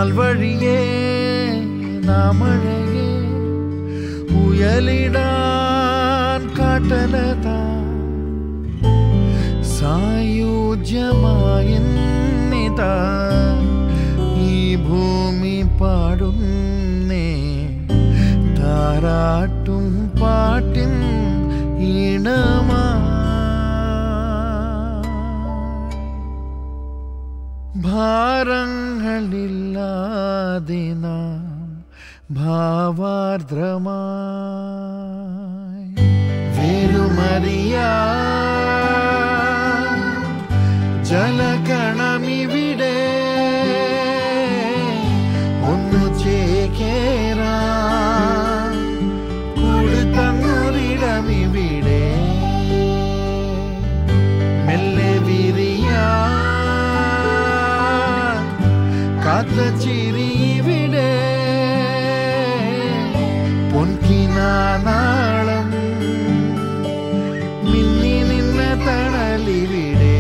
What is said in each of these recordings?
നാൽവഴിയേ നാമഴകേ ഉയലിടാൻ കാട്ടലതാ സായുജ്യമായെന്നിതാ ഈ ഭൂമി പാടുന്നേ താരാട്ടും പാട്ടിൻ ഈണമാ ഭാരങ്ങളില്ലാതെ നാം ഭാവാർദ്രമായി വേരുമറിയാ ജലകണമിവിടെ ഒന്നു ചേക്കേറാ കൊടുത്തന്നൊരിടമിവിടെ മെല്ലെ വിരിയാ കാത്ത ചിരിവിടെ പൊൻകിനാനാളം മിന്നി നിന്ന തണലിവിടെ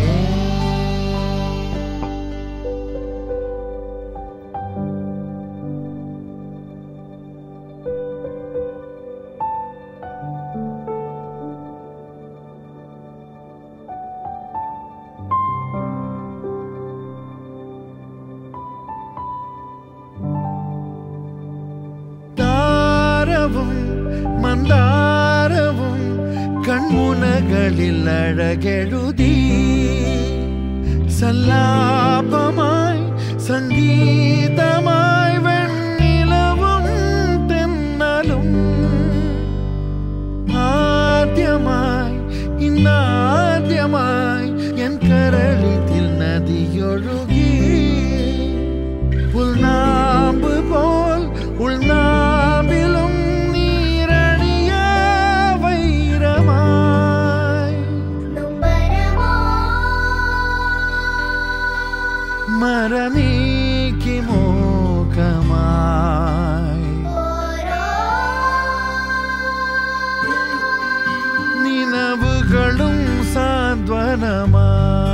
മന്ദാരവും കൺമുനകളിൽ അഴകെഴുതി സല്ലാപമായി സംഗീതമായി വെണ്ണിലവും തെന്നലും ആദ്യമായി ഇന്നാദ്യമായി എൻ കരളിൽ നദിയൊഴുകി ഉൾനാമ്പ് പോൽ ഉൾനാമ്പിലും മരനീക്കി മോഹമായി നിലവുകളും സാന്ത്വനമായി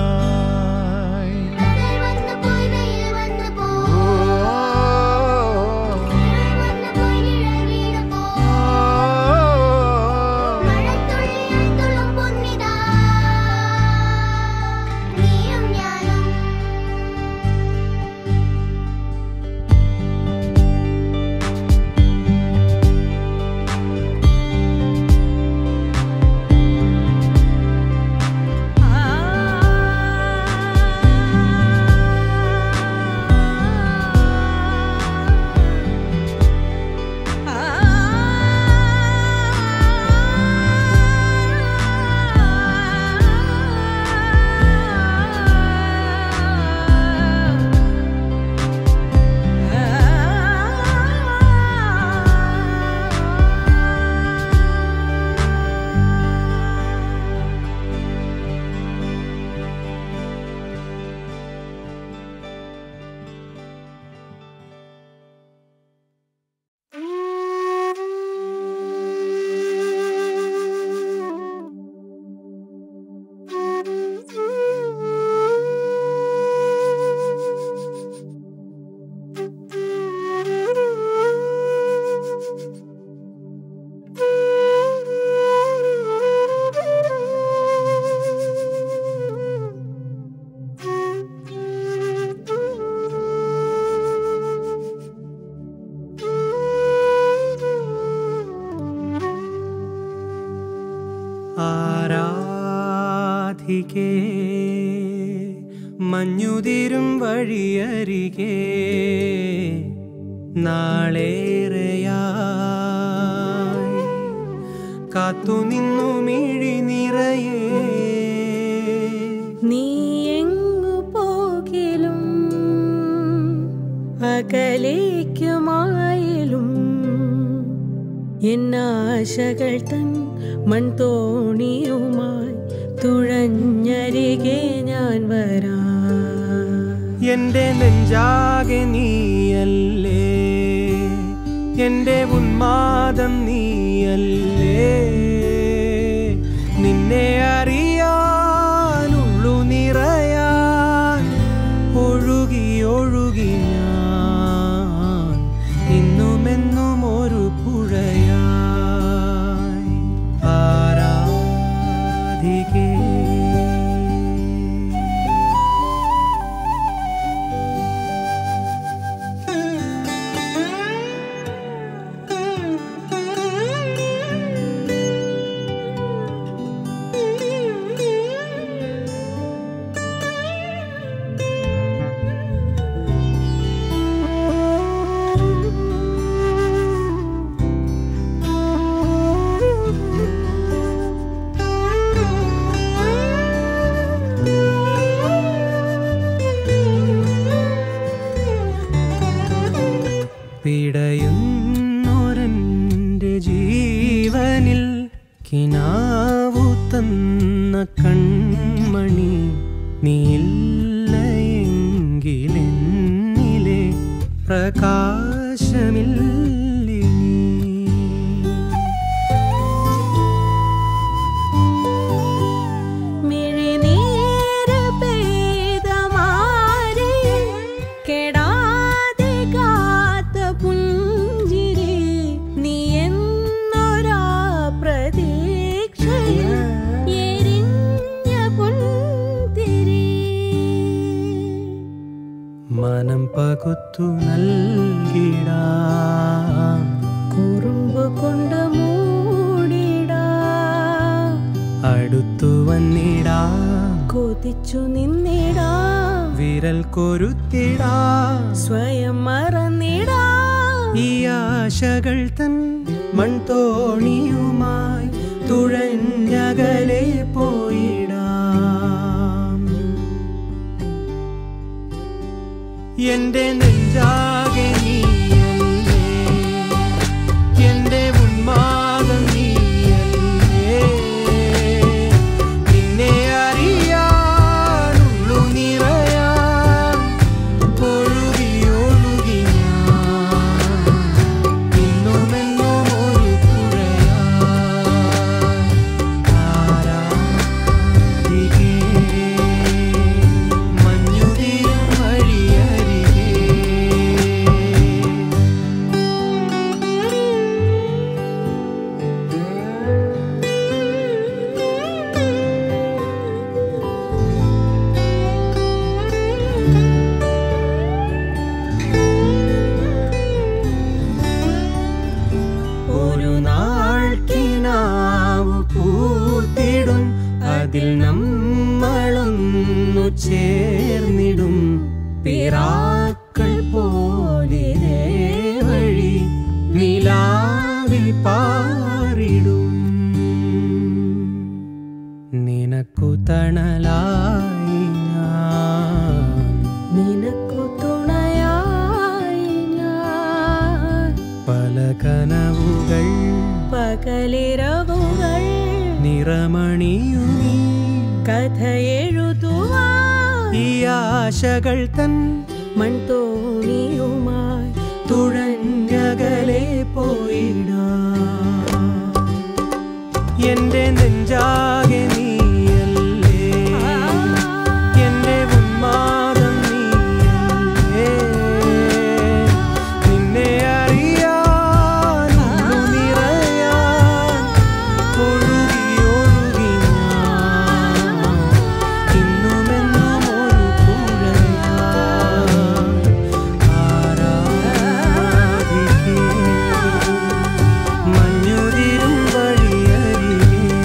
ആരാധികേ മഞ്ഞുതിരും വഴിയരികെ നാളേറെയായി കാത്തുനിന്നു മിഴി നിറയെ നീ എങ്ങു പോകിലും അകലേക്കുമായാലും എന്നാശകൾ തൻ മൺതോണിയുമായി തുഴഞ്ഞരികെ ഞാൻ വരാം. എന്റെ നെഞ്ചാകെ നീയല്ലേ, എന്റെ ഉന്മാദം നീയല്ലേ, നിന്നെ അറിയാനുള്ളു നിറയാൻ ഒഴുകി ഒഴുകി ഞാൻ അരികെ പിടയുന്നൊരെൻ്റെ ജീവനിൽ കിനാവു തന്ന കൺമണി നീയില്ലയെങ്കിലെന്നിലെ പ്രകാശമില്ലിനി മിഴിനീര് പെയ്ത മാറി കെടാതെ കാത്ത പുഞ്ചിരി നീ എന്നൊരാ പ്രതീക്ഷയിൽ എരിഞ്ഞ പുൻതിരി മനം പകുത്തു നൽകിടാം കുറുമ്പ് കൊണ്ട് മൂടിടാം അടുത്തു വന്നിടാം കൊതിച്ചു നിന്നിടാം വിരൽ കൊരുത്തിടാം സ്വയം മറന്നിടാം ഈ ആശകൾ തൻ മൺതോണിയുമായി തുഴഞ്ഞകലെ പോയിടാം എന്റെ നെഞ്ചാകെ നീയല്ലേ എന്റെ ഉന്മാദം നീയല്ലേ നിന്നെ അറിയാനുള്ളു നിറയാൻ ഒഴുകി ഒഴുകി ഞാൻ ഇന്നുമെന്നും ഒരു പുഴയാരാധികേ മഞ്ഞുതിരും വഴിയരികെ ഒരു നാൾ കിനാവു പൂത്തിടും അതിൽ നമ്മളൊന്നു ചേർന്നിടും പിറാക്കൾ പോലെ വഴി നിലാവിൽ പാറിടും നിനക്കു തണലായി ഞാൻ നിനക്കു തുണയായി ഞാൻ പല കനവുകൾ പകലിരവുകൾ നിറമണിയുമീ കഥ എഴുതുവാൻ ഈ ആശകൾ തൻ മൺതോണിയുമായി തുഴഞ്ഞകലെ പോയിടാം എന്റെ നെഞ്ചാകെ നീയല്ലേ എന്റെ ഉന്മാദം നീയല്ലേ നിന്നെ അറിയാനുള്ളു നിറയാൻ ഒഴുകി ഒഴുകി ഞാൻ ഇന്നുമെന്നും ഒരു പുഴയാരാധികേ മഞ്ഞുതിരും വഴിയരികെ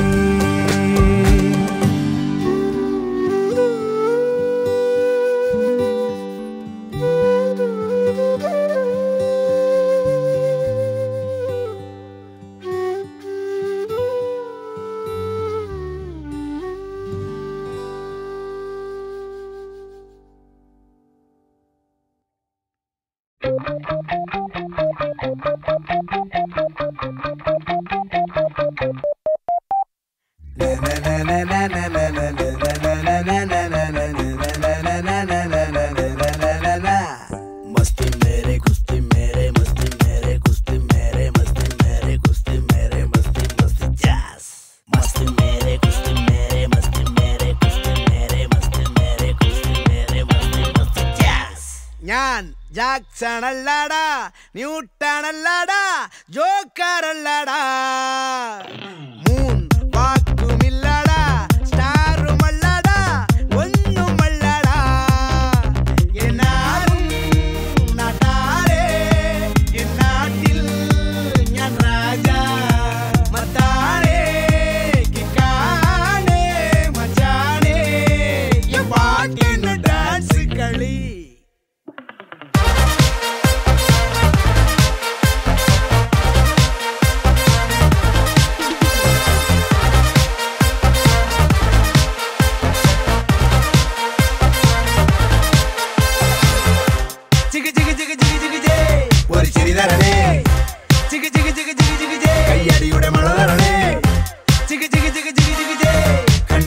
मस्ती मेरे कुश्ती मेरे मस्ती मेरे कुश्ती मेरे मस्ती मेरे कुश्ती मेरे मस्ती मस्ती जैस मस्ती मेरे कुश्ती मेरे मस्ती मेरे कुश्ती मेरे मस्ती मेरे कुश्ती मेरे मस्ती मस्ती जैस ഞാൻ ജാക്സൺ അല്ലടാ ന്യൂട്ടൺ അല്ലടാ ജോക്കർ അല്ലടാ മൂൺ വാക്കുമില്ലടാ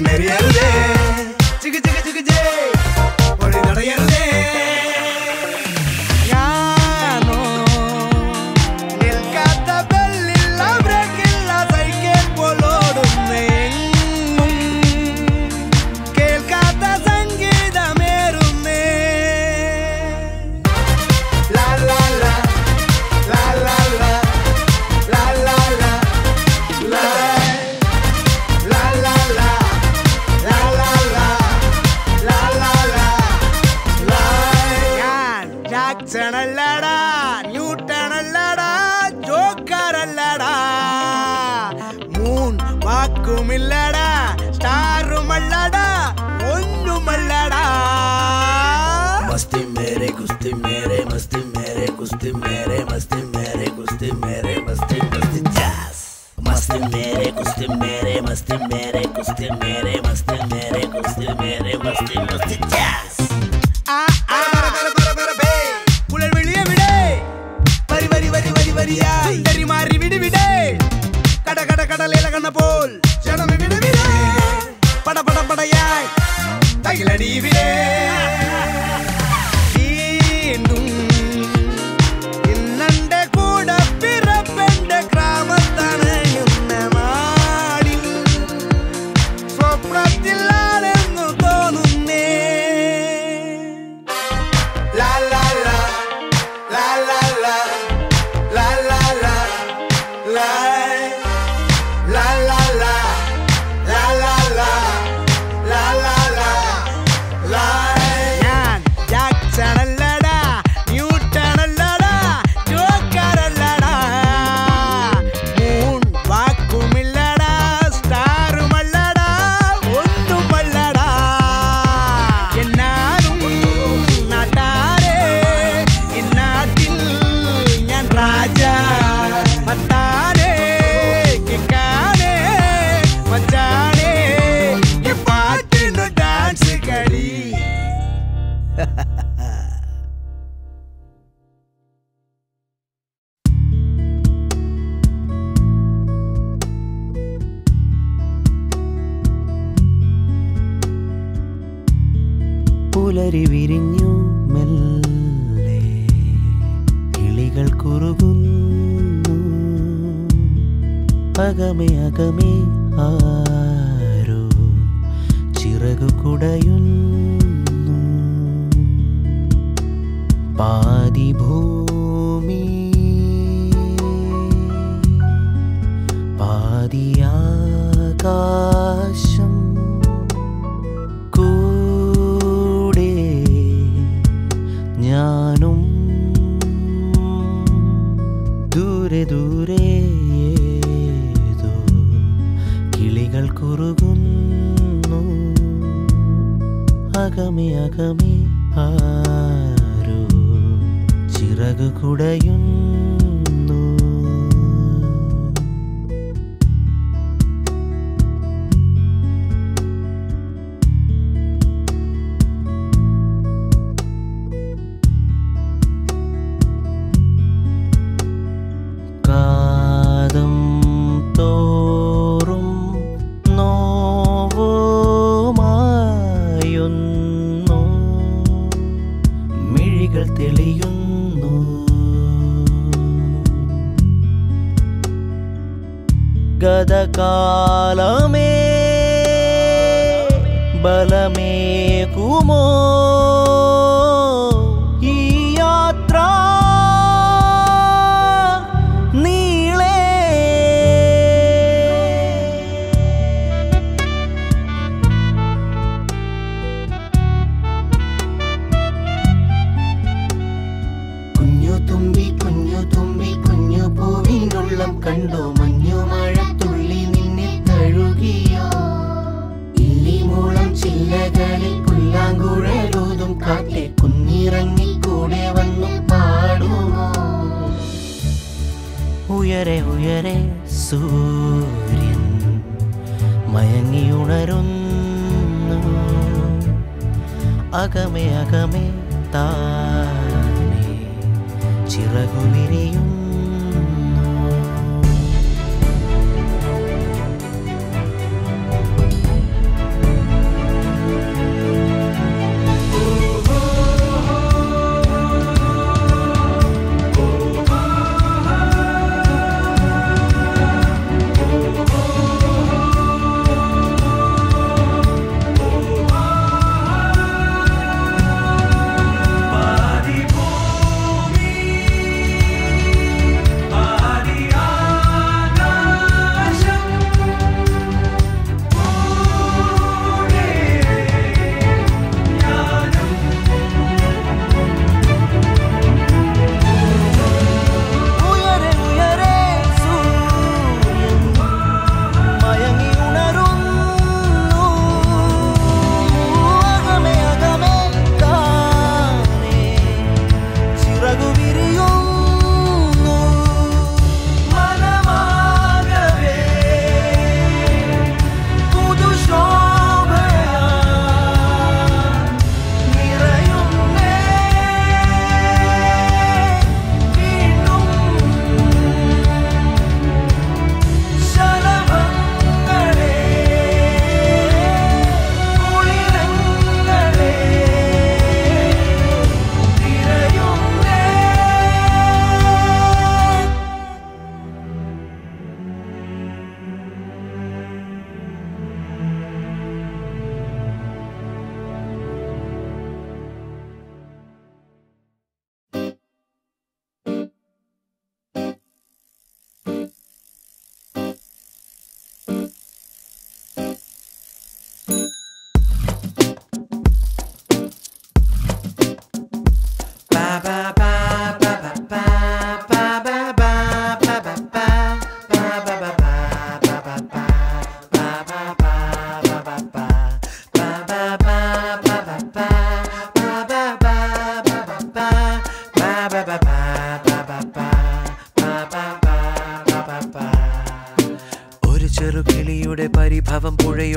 മെറിയരുതേ ചികി ചികി ചികി ജേ ഒഴി നടയരുതേ ഞാനോ നിൽക്കാത്ത ബെല്ലില്ല ബ്രേക്കില്ല സൈക്കിൾ പോലോടുന്നേ എങ്ങും കേൾക്കാത്ത സംഗീതമേറുന്നേ ലാ ലാ ലാ ലാ ലാ ലാ ലാ ലാ ലാ ലാ La la la, la la la, la la la, la. ഞാൻ ജാക്സൺ അല്ലടാ, ന്യൂട്ടൺ അല്ലടാ, ജോക്കർ അല്ലടാ, മൂൺ വാക്കുമില്ലടാ, സ്റ്റാറുമല്ലടാ, ഒന്നുമല്ലടാ. मस्ती मेरे कुश्ती मेरे मस्ती मेरे कुश्ती मेरे मस्ती मेरे कुश्ती मेरे मस्ती मस्ती जैस मस्ती मेरे कुश्ती मेरे मस्ती मेरे कुश्ती मेरे मस्ती मेरे कुश्ती मेरे मस्ती मस्ती जैस പുലർ വിളിയെ വിടെ വരി വരി വരി വരി വരിയായി സുന്ദരി മാറി വിടി വിടെ കട കട കടലേല കണ്ണ പോൽ ജനം വിടി വിടെ പട പട പടയായി തകിലടി വിടെ വീണ്ടും ഇന്നന്റെ കൂടെ പിറപ്പെന്റെ ഗ്രാമത്താണ് ഇന്ന നാടിൽ സ്വപ്നത്തിലാണെന്നു തോന്നുന്നേ La la la, la la la, la la la, la la la la, la la la, la la la, la. ഞാൻ ജാക്സൺ അല്ലടാ, ന്യൂട്ടൺ അല്ലടാ, ജോക്കർ അല്ലടാ, മൂൺ വാക്കുമില്ലടാ, സ്റ്റാറുമല്ലടാ, ഒന്നുമല്ലടാ. എന്നാലും നാട്ടാരെ ഇന്നാട്ടിൽ ഞാൻ രാജ മത്താനെ കിക്കാനെ മച്ചാനെ ഈ പാട്ടിന് ഡാൻസ് കളി പുലരി വിരിഞ്ഞു മെല്ലെ കിളികൾ കുറുകുന്നു അകമേ അകമേ ആരോ ചിറകു കുടയുന്നു പാതി ഭൂമി പാതി ആകാശം കൂടെ ഞാനും ദൂരെ ദൂരെ ഏതോ കിളികൾ കുറുകുന്നു അകമേ അകമേ ആരോ ചിറകു കുടയുന്നു കാതം തോറും നോവുമായൊന്നു മിഴികൾ തെളിയുന്നു ഗതകാലമേ ബലമേകുമോ ഈ യാത്ര നീളേ കുഞ്ഞു തുമ്പി കുഞ്ഞു പൂവിനുള്ളം കണ്ടോ മഞ്ഞു മഴത്തുള്ളി നിന്നെ തഴുകിയോ ഇല്ലിമൂളം ചില്ലകളിൽ പുല്ലാങ്കുഴലൂതും കാറ്റെ കുഞ്ഞിറങ്ങി കൂടെ വന്നു പാടുമോ ഉയരെ ഉയരെ സൂര്യൻ മയങ്ങിയുണരുന്നു അകമേ അകമേ താനെ ചിറകു വിരിയുന്നു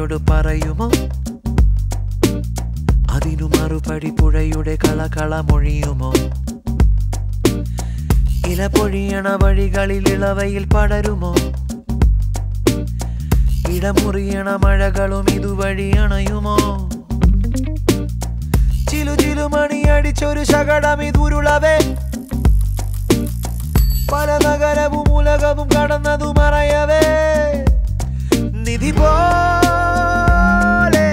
പുഴയോട് പറയുമോ? അതിനു മറുപടി പുഴയുടെ കളകള മൊഴിയുമോ? ഇല പൊഴിയണ വഴികളിൽ ഇളവയിൽ പടരുമോ? ഇടമുറിയണ മഴകളും ഇതുവഴി അണയുമോ? ചിലു ചിലു മണിയടിച്ചൊരു ശകടം ഇതുരുളവേ, പല നഗരവും ഉലകവും കടന്നതു മറയവേ, നിധി പോലെ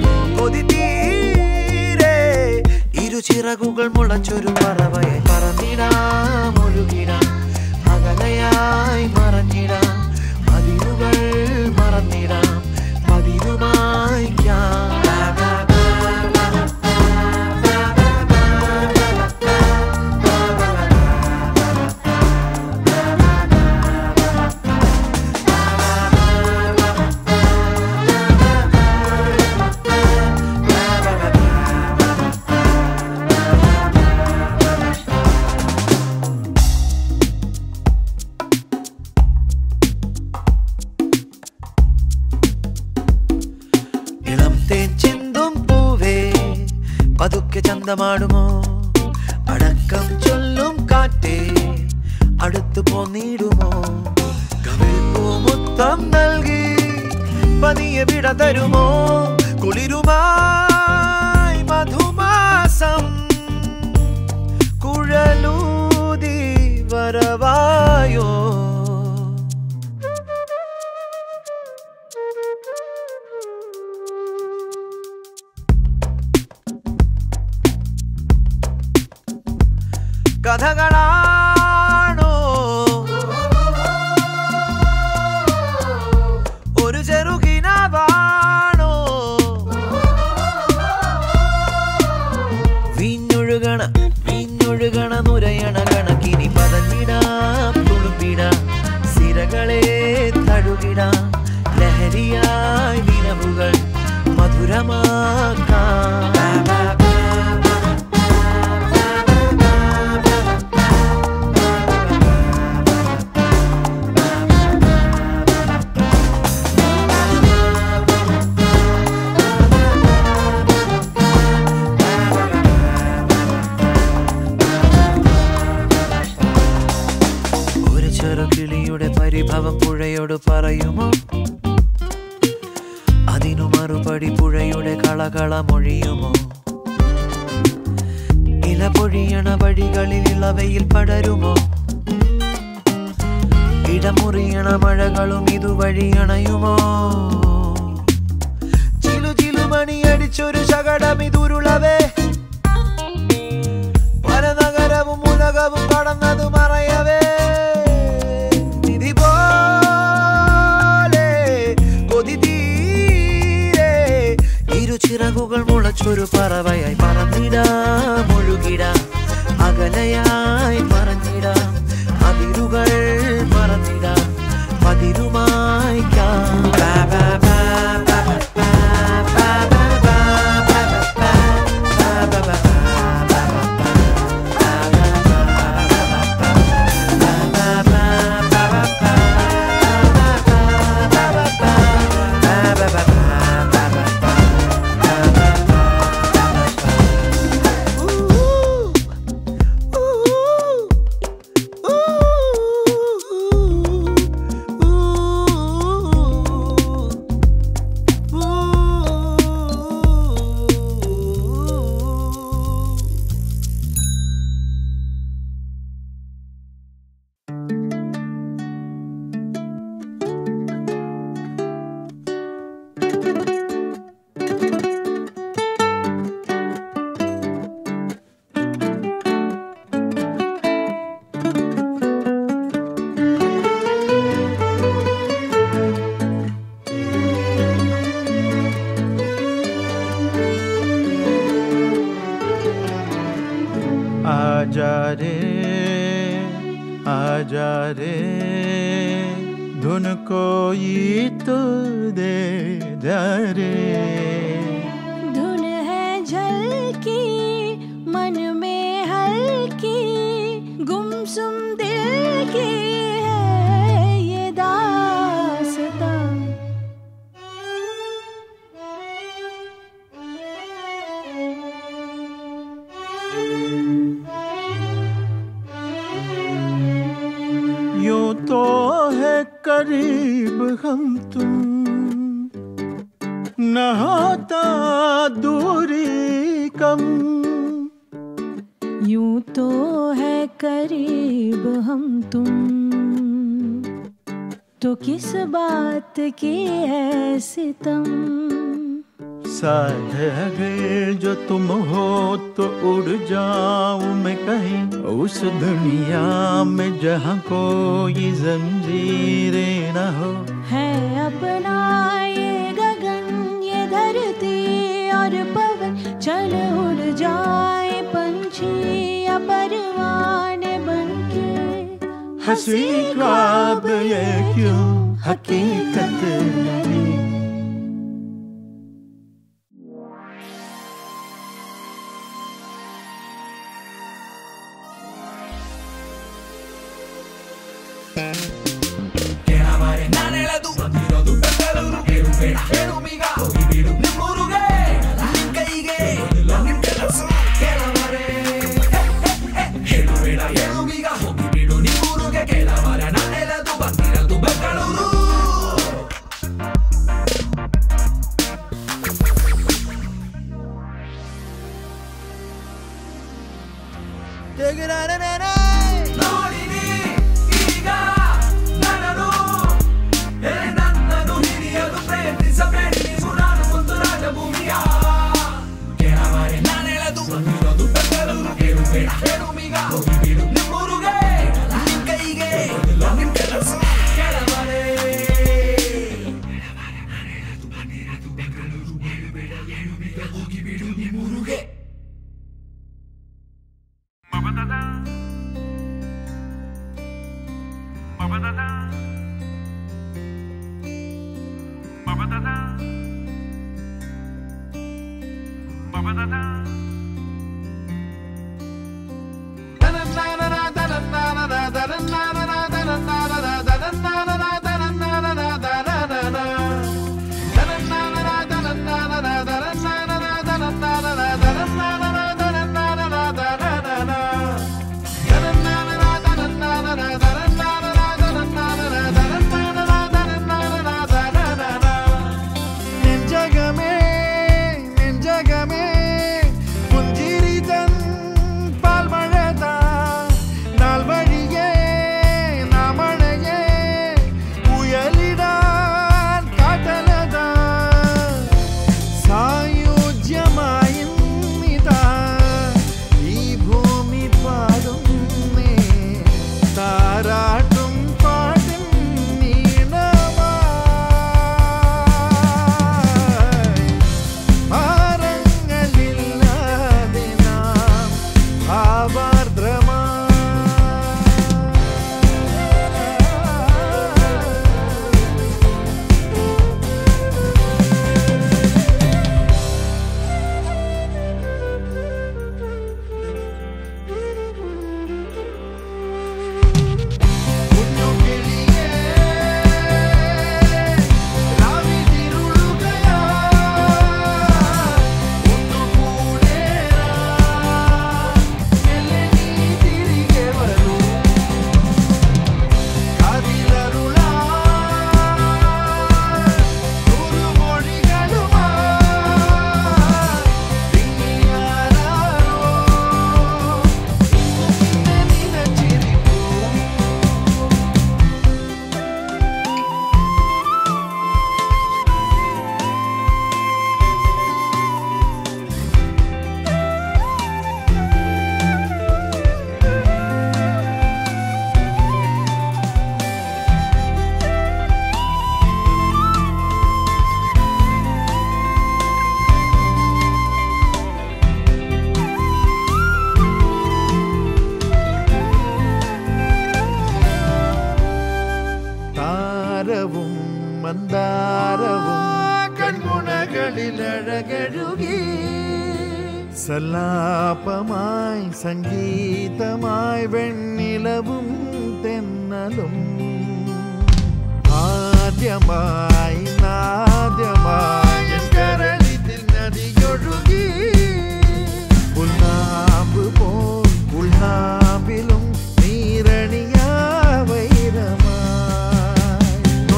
കൊതിതീരെ ഇരുചിറകുകൾ മുളച്ചൊരു പറവയായി പറന്നിടാം, ഒഴുകിടാം, അകലയായി മറഞ്ഞിടാം, അതിരുകൾ മറന്നിടാം, പതിരുമായിക്കാം. പതുക്കെ ചന്തമാടുമോ? അടക്കം ചൊല്ലും കാറ്റേ അടുത്തു പോന്നിടുമോ? കവിൾ പൂമുത്തം നൽകി പതിയെ വിട തരുമോ? കുളിരുമായി മധുമാസം കുഴലൂതി വരവായോ? കഥകളാണോ ഒരു ചെറുകിനാവാണോ? വീഞ്ഞൊഴുകണ നുരയണ കണക്കിനി പതഞ്ഞിടാം, തുളുമ്പിടാം, സിരകളെ തഴുകിടാം, ലഹരിയായി നിലവുകൾ മധുരമാക്കാം. കിളിയുടെ പരിഭവം പുഴയോട് പറയുമോ? അതിനു മറുപടി പുഴയുടെ കളകള മൊഴിയുമോ? ഇല പൊഴിയണ വഴികളിൽ ഇളവയിൽ പടരുമോ? ഇടമുറിയണ മഴകളും ഇതുവഴി അണയുമോ? ചിലു ചിലു മണിയടിച്ചൊരു ശകടം ഇതുരുളവേ, പല നഗരവും ഉലകവും കടന്നതു മറയവേ, ചിറകുകൾ മുളച്ചൊരു പറവയായി പറന്നിടാം, ഒഴുകിടാം, അകലയായി മറഞ്ഞിടാം, അതിരുകൾ മറന്നിടാം, പതിരുമായിക്കാം. आजा रे धुन कोई तो दे जा रे। धुन है झलकी मन में हल्की गुमसुम दिल की है ये दास्तां। करीब हम तुम न होता दूरी कम यूं तो है करीब हम तुम तो किस बात की है सितम साथ अगर जो तुम हो तो उड़ जाऊं मैं कहीं उस दुनिया में जहाँ कोई जंजीरें न हो है अपना ये गगन ये धरती और पवन चल उड़ जाए पंछी या परवाने बनके हंसी ख्वाब ये क्यों हकीकत नहीं സല്ലാപമായി സംഗീതമായി വെണ്ണിലവും തെന്നലും ആദ്യമായി നാദ്യമായി കരളിൽ നദിയൊഴുകി ഉൾനാമ്പ് പോൽ ഉൾനാമ്പിലും നീരണിയാ വൈരമായി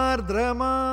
ആർദ്രമായി